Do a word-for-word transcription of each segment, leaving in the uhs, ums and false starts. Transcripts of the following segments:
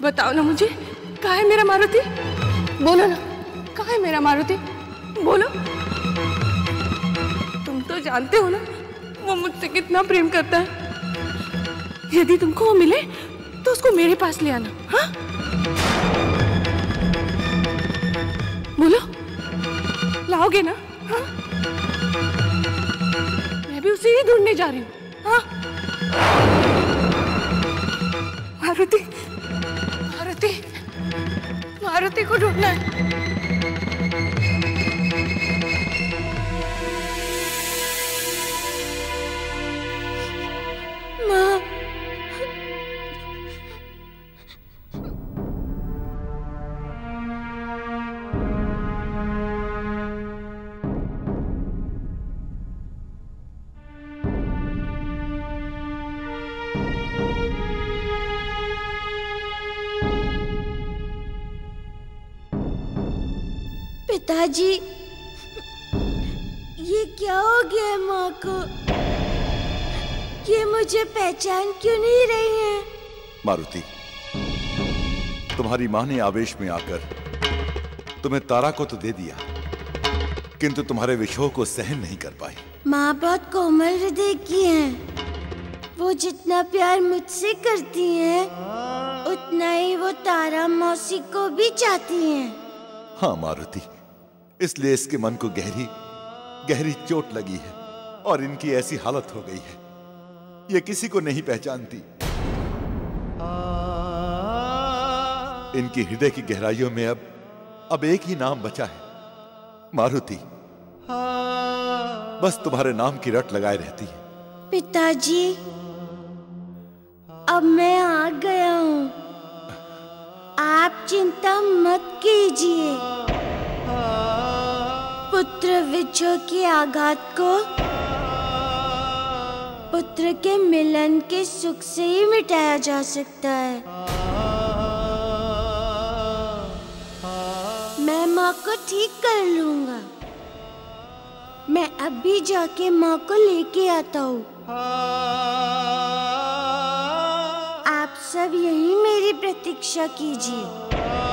बताओ ना मुझे, कहाँ है मेरा मारुति? बोलो ना, कहाँ है मेरा मारुति? बोलो। तुम तो जानते हो ना वो मुझसे कितना प्रेम करता है। यदि तुमको वो मिले तो उसको मेरे पास ले आना। हाँ, बोलो, लाओगे ना? हाँ, मैं भी उसे ही ढूंढने जा रही हूँ। हाँ, मारुति, मारुति, मारुति को ढूंढना है। माँ, पिताजी, ये क्या हो गया माँ को? ये मुझे पहचान क्यों नहीं रही है? मारुति, तुम्हारी माँ ने आवेश में आकर तुम्हें तारा को तो दे दिया, किंतु तुम्हारे विषोह को सहन नहीं कर पाई। माँ बहुत कोमल हृदय की है। वो जितना प्यार मुझसे करती हैं, उतना ही वो तारा मौसी को भी चाहती हैं। हाँ मारुति, इसलिए इसके मन को गहरी गहरी चोट लगी है और इनकी ऐसी हालत हो गई है, ये किसी को नहीं पहचानती। इनकी हृदय की गहराइयों में अब अब एक ही नाम बचा है, मारुति। बस तुम्हारे नाम की रट लगाए रहती है। पिताजी, अब मैं आ गया हूँ, आप चिंता मत कीजिए। पुत्र विछोह के आघात को पुत्र के मिलन के सुख से ही मिटाया जा सकता है। मैं माँ को ठीक कर लूंगा। मैं अभी जाके माँ को लेके आता हूँ। आप सब यहीं मेरी प्रतीक्षा कीजिए।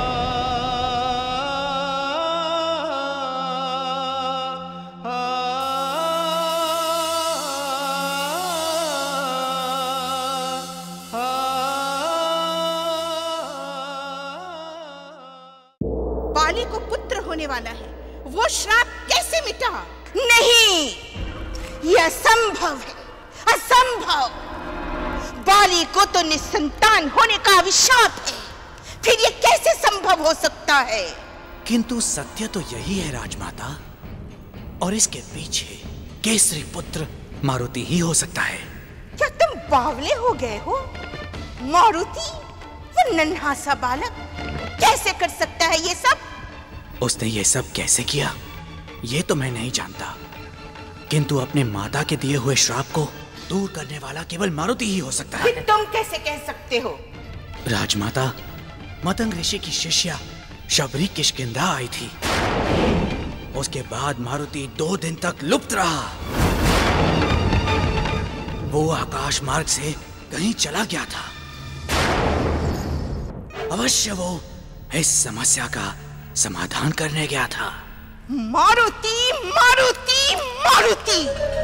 बाली को पुत्र होने वाला है, वो श्राप कैसे मिटा? नहीं, यह असंभव है, असंभव। बाली को तो निसंतान होने का अभिशाप है, फिर यह कैसे संभव हो सकता है? किंतु सत्य तो यही है राजमाता, और इसके पीछे केसरी पुत्र मारुति ही हो सकता है। क्या तुम बावले हो गए हो? मारुति, वो नन्हा सा बालक कैसे कर सकता है ये सब? उसने ये सब कैसे किया ये तो मैं नहीं जानता, किंतु अपने माता के दिए हुए श्राप को दूर करने वाला केवल मारुति ही हो सकता है। तुम कैसे कह सकते हो? राजमाता, मतंग ऋषि की शिष्या शबरी किष्किंधा आई थी। उसके बाद मारुति दो दिन तक लुप्त रहा। वो आकाश मार्ग से कहीं चला गया था। अवश्य वो इस समस्या का समाधान करने गया था। मारुति, मारुति, मारुति!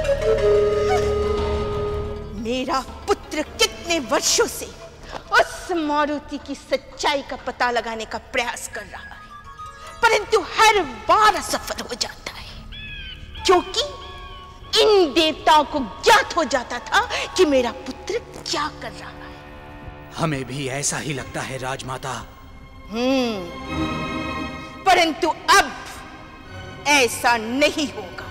मेरा पुत्र कितने वर्षों से उस मारुति की सच्चाई का पता लगाने का प्रयास कर रहा है, परंतु हर बार असफल हो जाता है, क्योंकि इन देवताओं को ज्ञात हो जाता था कि मेरा पुत्र क्या कर रहा है। हमें भी ऐसा ही लगता है राजमाता। हम्म, परंतु अब ऐसा नहीं होगा।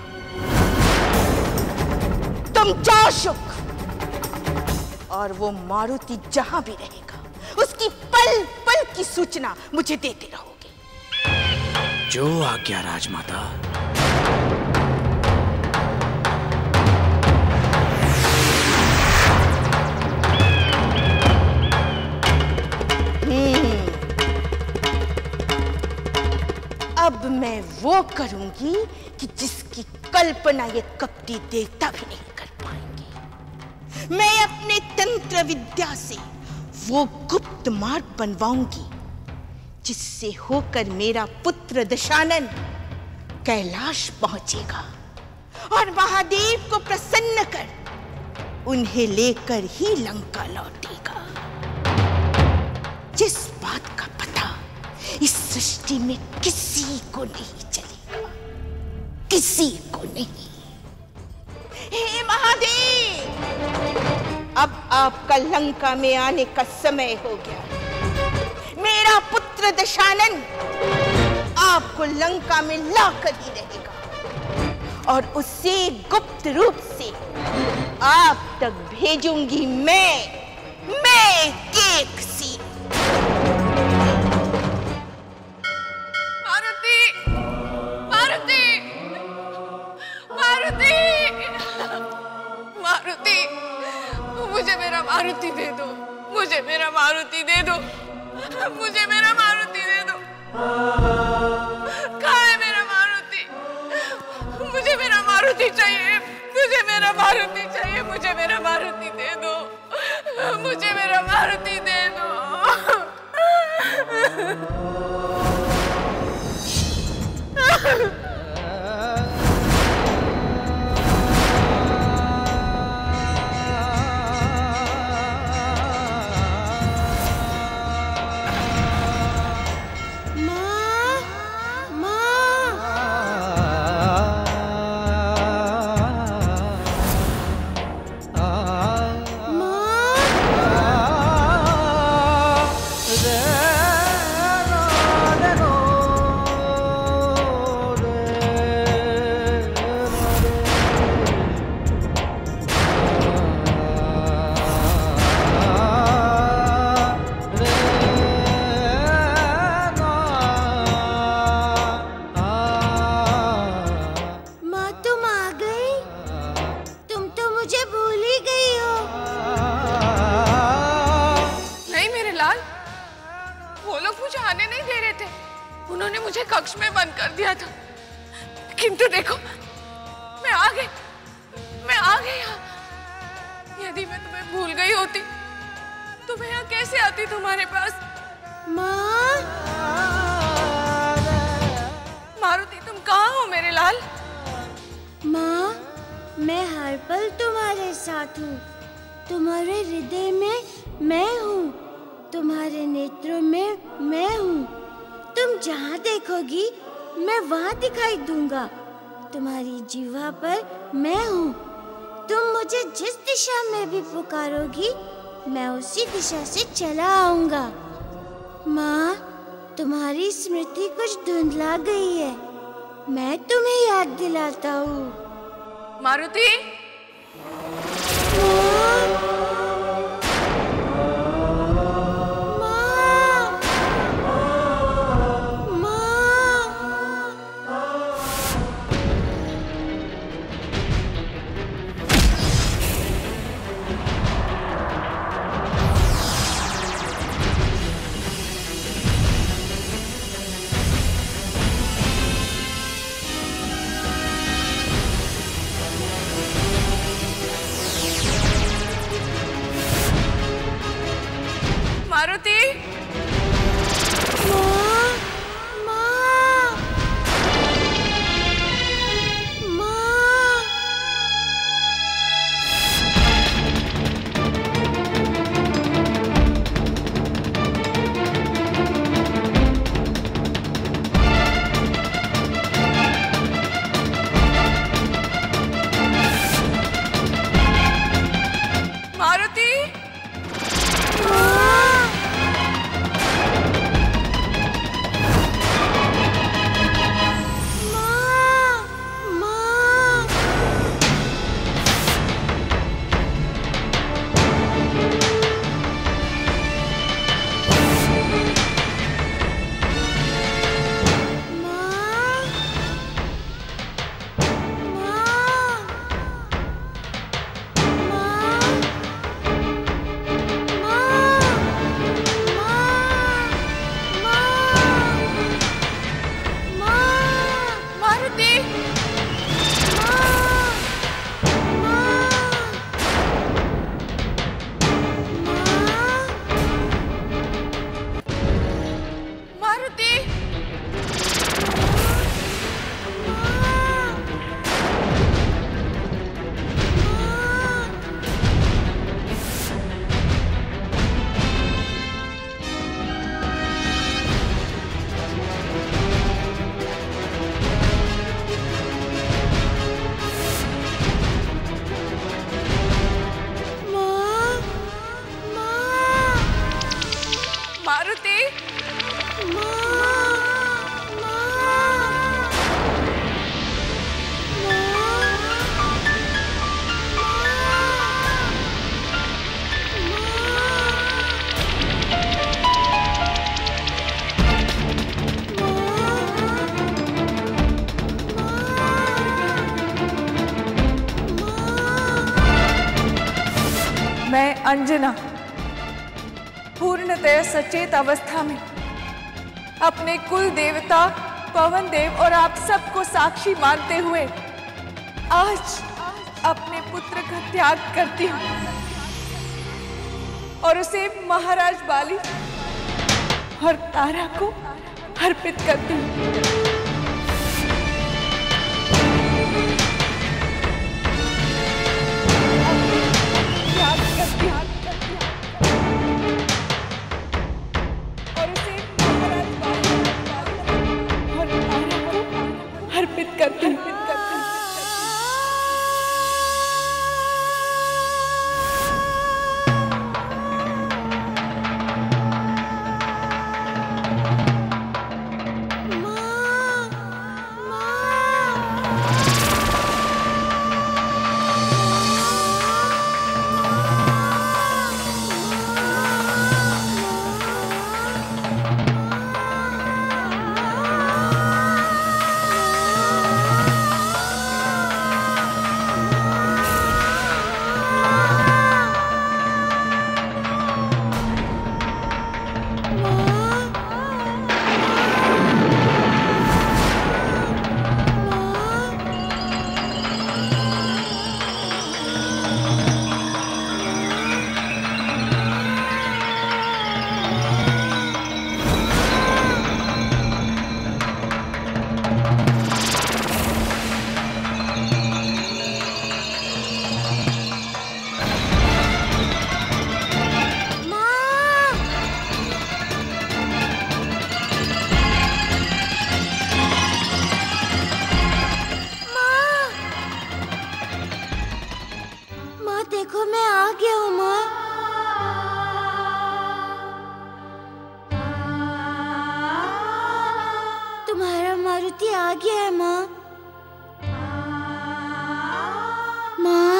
तुम जाओ शुक, और वो मारुति जहां भी रहेगा उसकी पल पल की सूचना मुझे देते रहोगे। जो आज्ञा राजमाता। अब मैं वो करूंगी कि जिसकी कल्पना ये कपटी देवता भी नहीं कर पाएंगे। मैं अपने तंत्र विद्या से वो गुप्त मार्ग बनवाऊंगी जिससे होकर मेरा पुत्र दशानन कैलाश पहुंचेगा और महादेव को प्रसन्न कर उन्हें लेकर ही लंका लौटेगा। जिस बात का पता इस सृष्टि में किसी को नहीं चलेगा, किसी को नहीं। हे महादेव, अब आपका लंका में आने का समय हो गया। मेरा पुत्र दशानन आपको लंका में लाकर ही रहेगा और उसे गुप्त रूप से आप तक भेजूंगी मैं मैं केक सी। मारुति, मारुति, मारुति, मारुति, मुझे मेरा मारुति दे दो, मुझे मेरा मारुति दे दो, मुझे मेरा मारुति दे दो। कहाँ है मेरा मारुति? मुझे मेरा मारुति चाहिए, मुझे मेरा मारुति चाहिए, मुझे मेरा मारुति दे दो, मुझे मेरा मारुति दे दो। उन्होंने मुझे कक्ष में बंद कर दिया था, किंतु देखो मैं आ गई, मैं आ गई यहाँ। यदि मैं तुम्हें भूल गई होती तो मैं यहाँ कैसे आती तुम्हारे पास? माँ, मारुति, तुम कहाँ हो मेरे लाल? माँ, मैं हर पल तुम्हारे साथ हूँ। तुम्हारे हृदय में मैं हूँ, तुम्हारे नेत्रों में मैं हूँ। तुम जहाँ देखोगी मैं वहाँ दिखाई दूंगा। तुम्हारी जीवा पर मैं हूँ। तुम मुझे जिस दिशा में भी पुकारोगी मैं उसी दिशा से चला आऊंगा। माँ, तुम्हारी स्मृति कुछ धुंधला गई है, मैं तुम्हें याद दिलाता हूँ। मारुति, अंजना पूर्णतः सचेत अवस्था में अपने कुल देवता पवन देव और आप सबको साक्षी मानते हुए आज अपने पुत्र का त्याग करती हूँ और उसे महाराज बाली और तारा को अर्पित करती हूँ। त्याग करती हूँ और उसे महाराज बाली और तारा को अर्पित करती हूँ। मारुति आ गया है माँ। माँ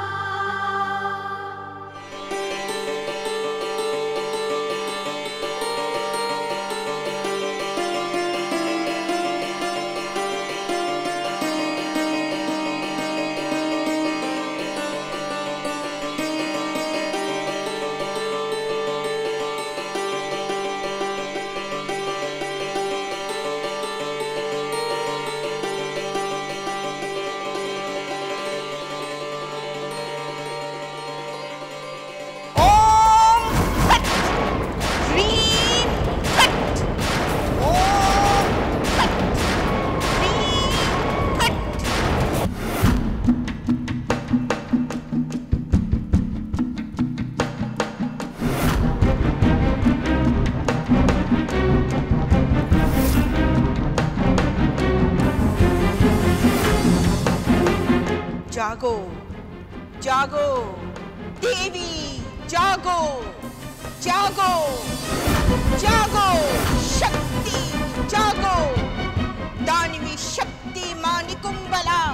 जागो जागो देवी, जागो जागो जागो शक्ति, जागो दानवी शक्ति मां निकुंबला,